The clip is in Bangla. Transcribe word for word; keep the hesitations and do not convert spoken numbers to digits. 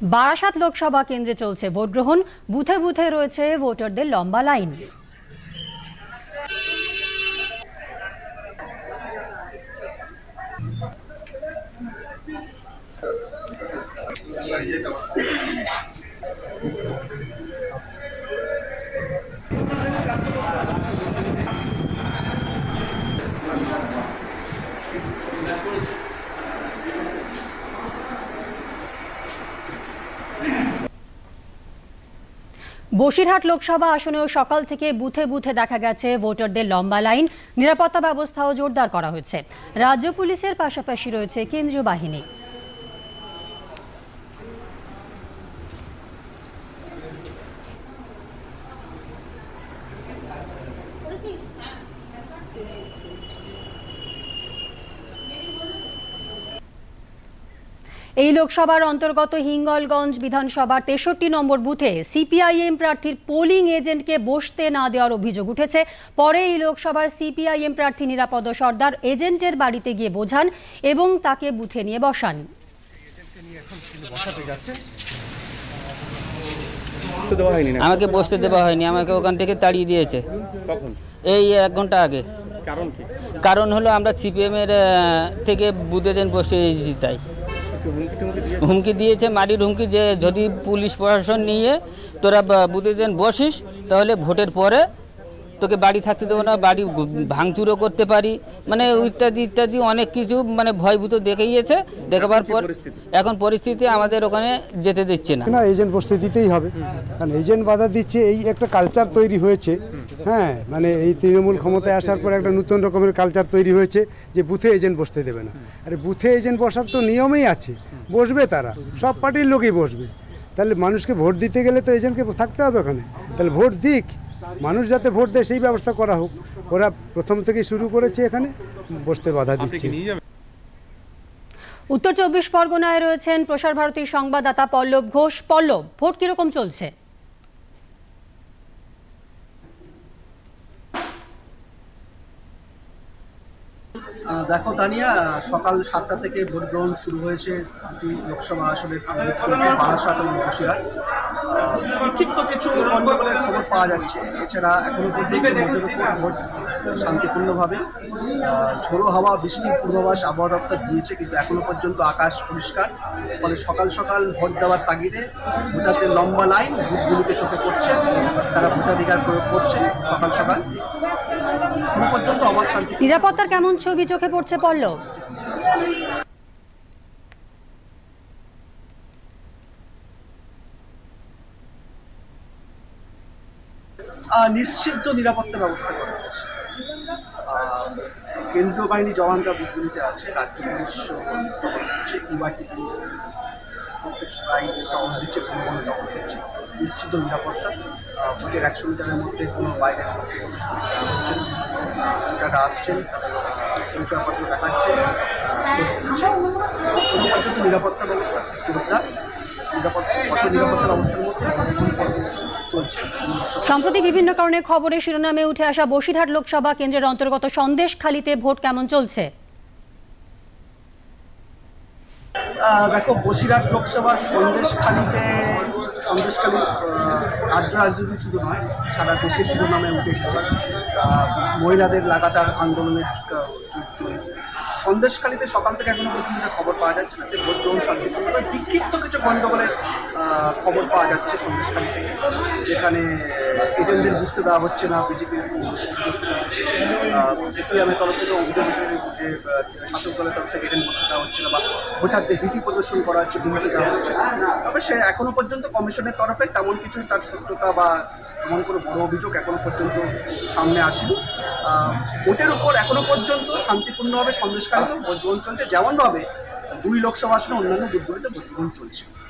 বারাসাত লোকসভা কেন্দ্রে চলছে ভোট গ্রহণ। বুথে বুথে রয়েছে ভোটারদের লম্বা লাইন। বসিরহাট লোকসভা আসনেও সকাল থেকে বুথে বুথে দেখা গেছে ভোটারদের লম্বা লাইন। নিরাপত্তা ব্যবস্থাও জোরদার করা হয়েছে। রাজ্য পুলিশের পাশাপাশি রয়েছে কেন্দ্রীয় বাহিনী। এই লোকসভার অন্তর্গত হিঙ্গলগঞ্জ বিধানসভার তেষট্টি নম্বর বুথে সিপিআইএম প্রার্থীর পোলিং এজেন্টকে বসতে না দেওয়ার অভিযোগ উঠেছে। পরে এই লোকসভার সিপিআইএম প্রার্থী নিরাপদ সর্দার এজেন্টের বাড়িতে গিয়ে বোঝান এবং তাকে বুথে নিয়ে বসান। আমাকে বসতে দেওয়া হয়নি, আমাকে ওখান থেকে তাড়িয়ে দিয়েছে এই এক ঘন্টা আগে। কারণ হলো আমরা সিপিএম এর থেকে বুথে দেন বসে এসেছি, তাই হুমকি দিয়েছে, মারির হুমকি, যে যদি পুলিশ প্রশাসন নিয়ে তোরা বুথে যেন বসিস তাহলে ভোটের পরে তোকে বাড়ি থাকতে দেবো না, বাড়ি ভাঙচুরও করতে পারি, মানে ইত্যাদি ইত্যাদি অনেক কিছু মানে ভয়ভূত দেখিয়েছে। দেখাবার পর এখন পরিস্থিতি আমাদের ওখানে যেতে দিচ্ছে না। না, এজেন্ট বসতে দিতেই হবে, কারণ এজেন্ট বাধা দিচ্ছে। এই একটা কালচার তৈরি হয়েছে, হ্যাঁ, মানে এই তৃণমূল ক্ষমতায় আসার পর একটা নতুন রকমের কালচার তৈরি হয়েছে যে বুথে এজেন্ট বসতে দেবে না। আরে বুথে এজেন্ট বসার তো নিয়মেই আছে, বসবে তারা, সব পার্টির লোকই বসবে। তাহলে মানুষকে ভোট দিতে গেলে তো এজেন্টকে থাকতে হবে ওখানে। তাহলে ভোট দিক, মানুষ যাতে ভোট দেয় সেই ব্যবস্থা করা হোক। ওরা প্রথম থেকেই শুরু করেছে, এখানে বসতে বাধা দিচ্ছে। উত্তর চব্বিশ পরগনায় রয়েছেন প্রসার ভারতীর সংবাদদাতা পল্লব ঘোষ। পল্লব, ভোট কিরকম চলছে? দেখো তানিয়া, সকাল সাতটা থেকে ভোট গ্রহণ শুরু হয়েছে দুটি লোকসভা আসনের বারাসাত এবং বসিরহাট। বিক্ষিপ্ত কিছু গণ্ডগোলের খবর পাওয়া যাচ্ছে। এছাড়া এখনো পর্যন্ত ভোট শান্তিপূর্ণভাবে, ঝোড়ো হাওয়া বৃষ্টির পূর্বাভাস আবহাওয়া দপ্তর দিয়েছে, কিন্তু এখনো পর্যন্ত আকাশ পরিষ্কার। ফলে সকাল সকাল ভোট দেওয়ার তাগিদে ভোটারদের লম্বা লাইন বুথগুলিতে চোখে পড়ছে। তারা ভোটাধিকার প্রয়োগ করছে সকাল সকাল। এখনো পর্যন্ত অবাধ শান্তি। নিরাপত্তার কেমন ছবি চোখে পড়ছে পল্লব? নিশ্চিত নিরাপত্তা ব্যবস্থা করা হয়েছে। কেন্দ্রীয় বাহিনী জওয়ানরা বুথগুলিতে আছে, রাজ্য পুলিশ হচ্ছে, ইউআরটি প্রায় টহল দিচ্ছে, কোনো কোনো টহল দিচ্ছে। নিশ্চিত নিরাপত্তা। ভোটের একশো মিটারের মধ্যে কোনো বাইরের মধ্যে প্রবেশ করতে দেওয়া হচ্ছে না। ভোটাররা আসছেন, তাদের পরিচয়পত্র দেখাচ্ছেন, কোনো পর্যন্ত নিরাপত্তা ব্যবস্থা জোরদার। নিরাপত্তা নিরাপত্তা ব্যবস্থার মধ্যে চলছে। সম্প্রতি বিভিন্ন কারণে খবরে শিরোনামে উঠে আসা বসিরহাট লোকসভা কেন্দ্রের অন্তর্গত সন্দেশখালীতে ভোট কেমন চলছে? দেখো, বসিরহাট লোকসভার সন্দেশখালীতে, সন্দেশখালী রাজ্য রাজনীতি শুধু নয়, সারা দেশের শিরোনামে উঠে এসেছে। মহিলাদের লাগাতার আন্দোলনের সন্দেশখালীতে সকাল থেকে এখনো পর্যন্ত খবর পাওয়া যাচ্ছে না। ভোট গ্রহণ শান্তিপূর্ণভাবে, বিক্ষিপ্ত কিছু গণ্ডগোলের খবর পাওয়া যাচ্ছে সন্দেশখালী থেকে, যেখানে এজেন্টদের বুঝতে দেওয়া হচ্ছে না। বিজেপির সিপিএমের তরফ থেকে অভিযোগ যে শাসক দলের তরফ থেকে এজেন্ট বুঝতে দেওয়া হচ্ছে না, বা ভোটারদের ভীতি প্রদর্শন করা হচ্ছে, ভূমিকা দেওয়া হচ্ছে। তবে সে এখনো পর্যন্ত কমিশনের তরফে তেমন কিছুই তার সত্যতা বা এমন কোনো বড় অভিযোগ এখনো পর্যন্ত সামনে আসেনি। ভোটের উপর এখনো পর্যন্ত শান্তিপূর্ণভাবে সন্দেশকারীতেও ভোট গ্রহণ চলছে, যেমনভাবে দুই লোকসভা আসনে অন্যান্য বুথগুলিতে ভোট গ্রহণ চলছে।